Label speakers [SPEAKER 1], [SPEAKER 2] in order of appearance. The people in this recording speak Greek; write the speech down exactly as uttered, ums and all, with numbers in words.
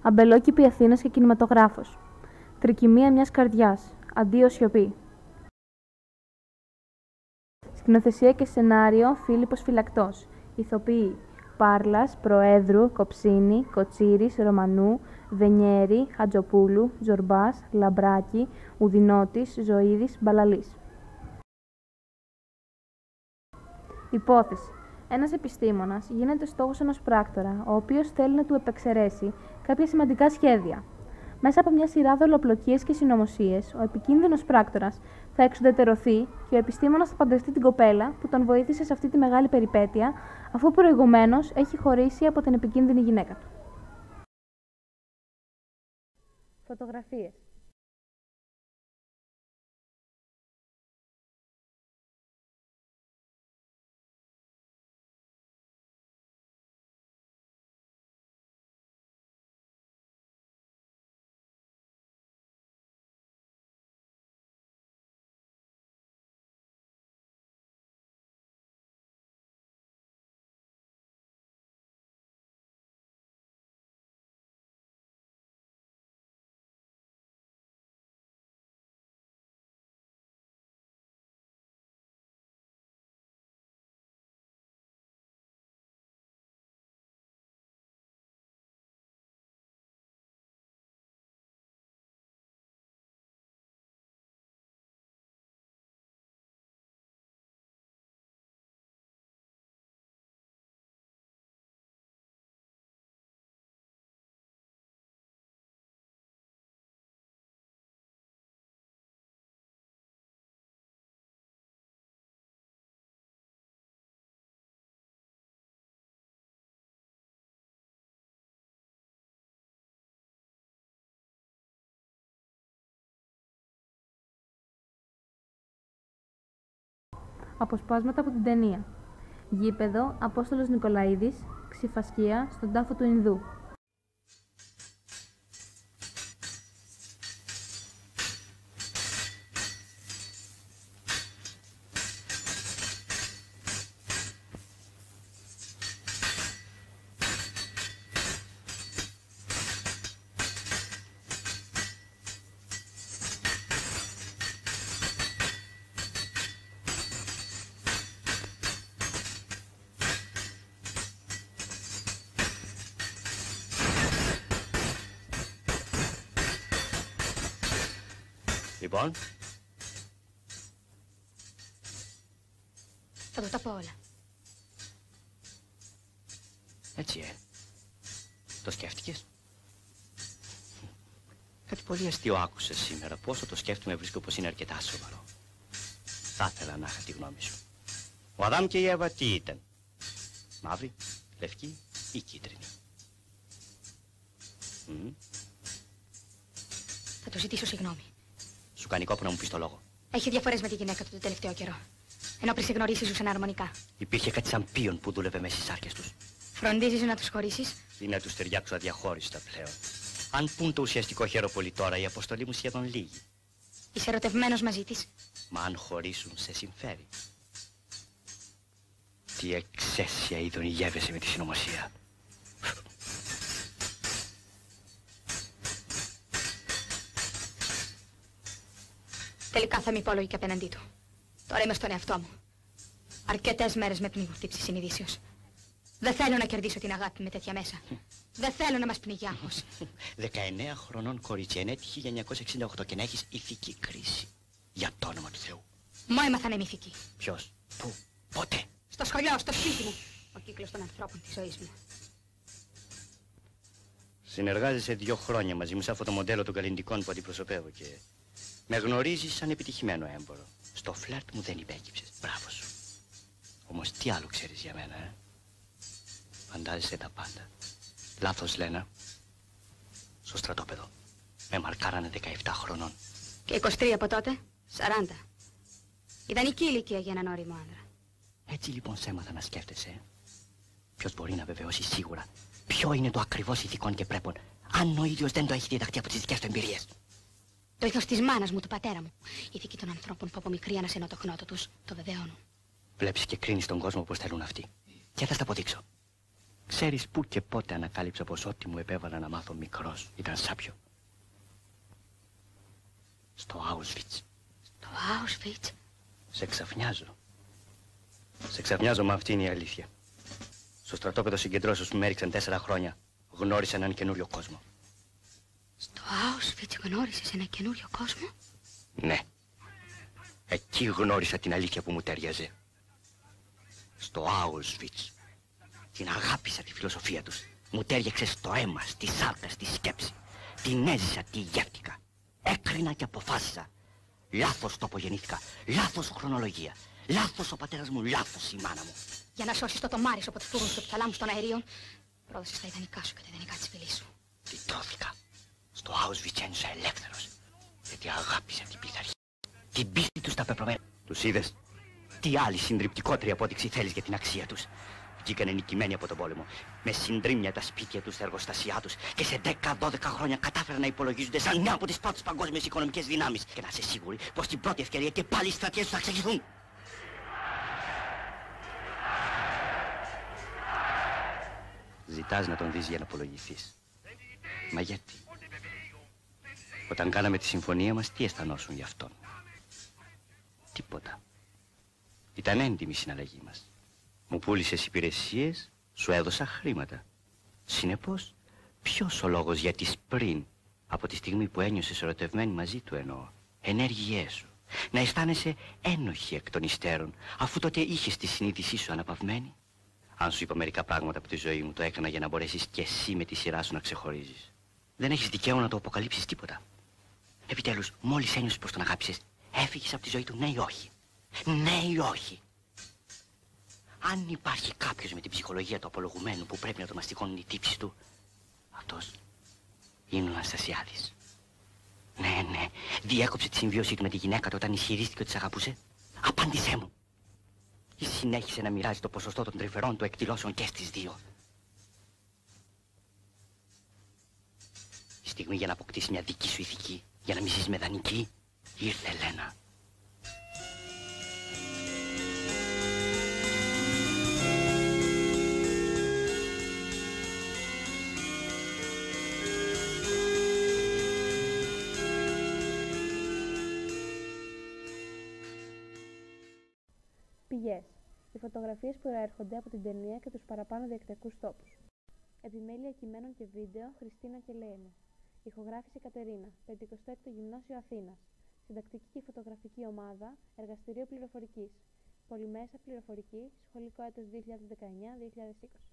[SPEAKER 1] Αμπελόκηπη Αθήνας και κινηματογράφος. Τρικυμία μιας καρδιάς. Αντίο σιωπή. Σκηνοθεσία και σενάριο Φίλιππος Φυλακτός. Ηθοποιοί Πάρλας, Προέδρου, Κοψίνη, Κοτσίρης, Ρωμανού, Βενιέρη, Χατζοπούλου, Ζορμπάς, Λαμπράκη, Ουδινώτης, Ζωήδης, Μπαλαλής. Υπόθεση. Ένας επιστήμονας γίνεται στόχος ενός πράκτορα, ο οποίος θέλει να του επεξαιρέσει κάποια σημαντικά σχέδια. Μέσα από μια σειρά δολοπλοκίες και συνωμοσίες, ο επικίνδυνος πράκτορας θα εξουδετερωθεί και ο επιστήμονας θα παντρευτεί την κοπέλα που τον βοήθησε σε αυτή τη μεγάλη περιπέτεια, αφού προηγουμένως έχει χωρίσει από την επικίνδυνη γυναίκα του. Φωτογραφίες. Αποσπάσματα από την ταινία. Γήπεδο, Απόστολος Νικολαίδης, Ξηφασκία, στον τάφο του Ινδού.
[SPEAKER 2] Λοιπόν,
[SPEAKER 3] θα το τα πω όλα.
[SPEAKER 2] Έτσι, ε. Το σκέφτηκες? Κάτι πολύ αστείο άκουσες σήμερα. Πόσο το σκέφτομαι βρίσκω πως είναι αρκετά σοβαρό. Θα ήθελα να είχα τη γνώμη σου. Ο Αδάμ και η Εύα τι ήταν? Μαύρη, λευκή ή κίτρινη? Mm.
[SPEAKER 3] Θα του ζητήσω συγγνώμη.
[SPEAKER 2] Σου κάνει κόπο να μου πεις το λόγο.
[SPEAKER 3] Έχει διαφορές με τη γυναίκα του το τελευταίο καιρό. Ενώ πριν σε γνωρίσει ζούσαν αρμονικά.
[SPEAKER 2] Υπήρχε κάτι σαν πίον που δούλευε μέσα στις σάρκες τους.
[SPEAKER 3] Φροντίζεις να τους χωρίσεις?
[SPEAKER 2] Ή να τους ταιριάξω αδιαχώριστα πλέον. Αν πουν το ουσιαστικό χέρο πολύ τώρα, η αποστολή μου σχεδόν λίγη.
[SPEAKER 3] Είσαι ερωτευμένος μαζί της?
[SPEAKER 2] Μα αν χωρίσουν, σε συμφέρει. Τι εξαίσια είδων γεύεσαι με τη συνωμοσία.
[SPEAKER 3] Τελικά θα είμαι υπόλογη και απέναντί του. Τώρα είμαι στον εαυτό μου. Αρκετές μέρες με πνίγουν χτύψη συνειδήσεως. Δεν θέλω να κερδίσω την αγάπη με τέτοια μέσα. Δεν θέλω να μας πνιγεί άγχος.
[SPEAKER 2] δεκαεννέα χρονών κορίτσι, ενέτη χίλια εννιακόσια εξήντα οκτώ και να έχεις ηθική κρίση. Για το όνομα του Θεού.
[SPEAKER 3] Μου έμαθα να είμαι ηθική.
[SPEAKER 2] Ποιος, πού, πότε?
[SPEAKER 3] Στο σχολείο, στο σπίτι μου. Ο κύκλος των ανθρώπων της ζωής μου.
[SPEAKER 2] Συνεργάζεσαι δύο χρόνια μαζί μου σαν φωτομοντέλο των καλλιντικών που αντιπροσωπεύω και με γνωρίζεις σαν επιτυχημένο έμπορο. Στο φλερτ μου δεν υπέκυψες. Μπράβο σου. Όμως τι άλλο ξέρεις για μένα, ε? Φαντάζεσαι τα πάντα. Λάθος λένε. Στο στρατόπεδο. Με μαρκάρανε δεκαεπτά χρονών.
[SPEAKER 3] Και είκοσι τρία από τότε, σαράντα. Ιδανική ηλικία για έναν όριμο άντρα.
[SPEAKER 2] Έτσι λοιπόν σε έμαθα να σκέφτεσαι. Ε? Ποιος μπορεί να βεβαιώσει σίγουρα ποιο είναι το ακριβώς ηθικόν και πρέπον, αν ο ίδιος δεν το έχει διδαχτεί από τις δικές του εμπειρίες.
[SPEAKER 3] Το ήθος της μάνας μου, του πατέρα μου. Η ηθική των ανθρώπων που από μικρή ανασενώ το χνότο τους, το βεβαιώνουν.
[SPEAKER 2] Βλέπεις και κρίνεις τον κόσμο όπως θέλουν αυτοί. Και θα στα αποδείξω. Ξέρεις πού και πότε ανακάλυψα πως ό,τι μου επέβαλα να μάθω μικρός ήταν σάπιο? Στο Auschwitz.
[SPEAKER 3] Στο Auschwitz.
[SPEAKER 2] Σε ξαφνιάζω. Σε ξαφνιάζω, μα αυτή είναι η αλήθεια. Στο στρατόπεδο συγκεντρώσεως που με έριξαν τέσσερα χρόνια, γνώρισα έναν καινούριο κόσμο.
[SPEAKER 3] Στο Auschwitz γνώρισες έναν καινούριο κόσμο?
[SPEAKER 2] Ναι. Εκεί γνώρισα την αλήθεια που μου τέριαζε. Στο Auschwitz. Την αγάπησα τη φιλοσοφία τους. Μου τέριαξε στο αίμα, στη σάρκα, στη σκέψη. Την έζησα, τη γεύτηκα. Έκρινα και αποφάσισα. Λάθος τόπο γεννήθηκα. Λάθος χρονολογία. Λάθος ο πατέρας μου, λάθος η μάνα μου.
[SPEAKER 3] Για να σώσεις το τομάρι από τους φούγους του επιθαλάμου των αερίων, πρόδωσες τα ιδανικά σου και τα ιδανικά της φίλης σου.
[SPEAKER 2] Λυτρώθηκα. Στο Auschwitz ένιωσα ελεύθερος. Γιατί αγάπησα την πειθαρχία. Την πίστη τους στα πεπρωμένα. Τους είδες? Τι άλλη συντριπτικότερη απόδειξη θέλεις για την αξία τους? Βγήκανε νικημένοι από τον πόλεμο. Με συντρίμμια τα σπίτια τους, τα εργοστάσια τους. Και σε δέκα δώδεκα χρόνια κατάφεραν να υπολογίζονται σαν μια από τις πρώτες παγκόσμιες οικονομικές δυνάμεις. Και να είσαι σίγουροι πως την πρώτη ευκαιρία και πάλι οι στρατιές τους θα εξαγηθούν. Ζητάς να τον δεις για να απολογηθείς. Μα γιατί? Όταν κάναμε τη συμφωνία μας, τι αισθανόσουν γι' αυτόν? Τίποτα. Ήταν έντιμη η συναλλαγή μας. Μου πούλησες υπηρεσίες, σου έδωσα χρήματα. Συνεπώς, ποιος ο λόγος γιατί πριν, από τη στιγμή που ένιωσες ερωτευμένη μαζί του εννοώ, ενέργειές σου, να αισθάνεσαι ένοχη εκ των υστέρων, αφού τότε είχες τη συνείδησή σου αναπαυμένη? Αν σου είπα μερικά πράγματα από τη ζωή μου, το έκανα για να μπορέσεις κι εσύ με τη σειρά σου να ξεχωρίζεις. Δεν έχεις δικαίωμα να το αποκαλύψεις τίποτα. Επιτέλους, μόλις ένιωσες πως τον αγάπησες, έφυγες από τη ζωή του, ναι ή όχι? Ναι ή όχι? Αν υπάρχει κάποιος με την ψυχολογία του απολογουμένου που πρέπει να το μαστιγώνουν οι τύψεις του, αυτός είναι ο Αναστασιάδης. Ναι, ναι, διέκοψε τη συμβίωσή του με τη γυναίκα του όταν ισχυρίστηκε ότι της αγαπούσε. Απάντησέ μου. Ή συνέχισε να μοιράζει το ποσοστό των τρυφερών του εκδηλώσεων και στις δύο? Η στιγμή για να αποκτήσει μια δική σου ηθική, για να μην ζεις με δανεική, ήρθε, Ελένα.
[SPEAKER 1] Πηγές. Οι φωτογραφίες που προέρχονται από την ταινία και τους παραπάνω διεκτυακούς τόπους. Επιμέλεια κειμένων και βίντεο Χριστίνα και Λένε. Ηχογράφηση Κατερίνα. πενηκοστό έκτο Γυμνάσιο Αθήνας. Συντακτική και φωτογραφική ομάδα Εργαστηρίο Πληροφορικής. Πολυμέσα Πληροφορική. Σχολικό έτος δύο χιλιάδες δεκαεννιά δύο χιλιάδες είκοσι.